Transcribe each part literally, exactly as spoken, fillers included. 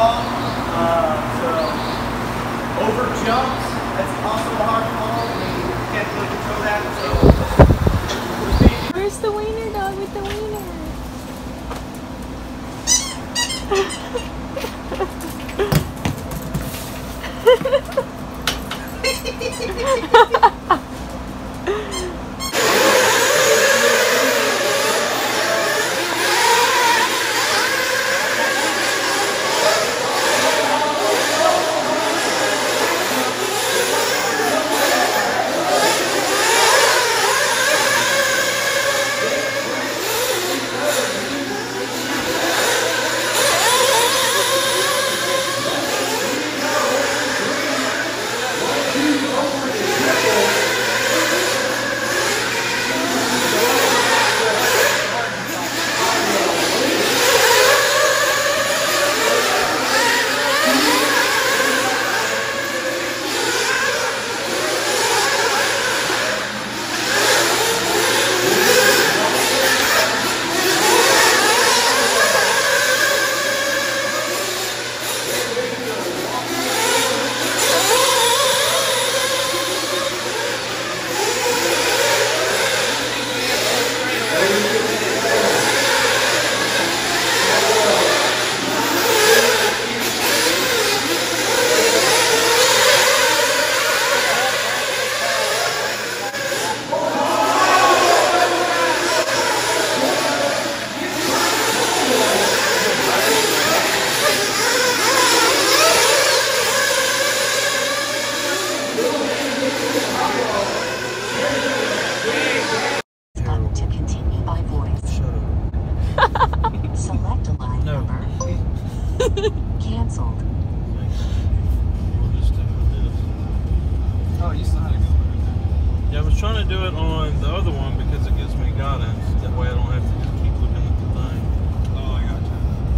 fall. Uh, so over jumps, that's also a hard fall. I mean, you can't really control that. So where's the wiener dog with the wiener? Select a line No. number. Cancelled. We'll just do this. oh, you still had to go right there. Yeah, I was trying to do it on the other one because it gives me guidance. That way I don't have to just keep looking at the thing. Oh, I got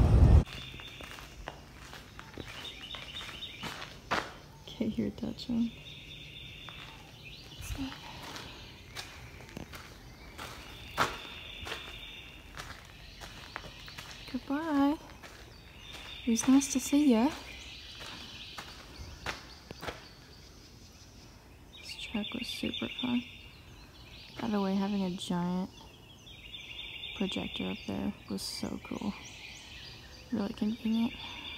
you. Can't hear touching. Goodbye. It was nice to see ya. This track was super fun. By the way, having a giant projector up there was so cool. Really convenient.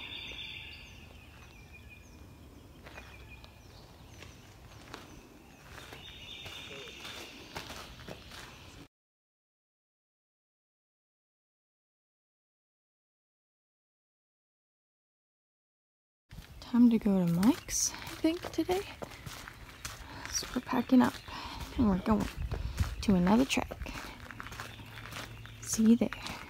Time to go to Mike's, I think, today. So we're packing up and we're going to another track. See you there.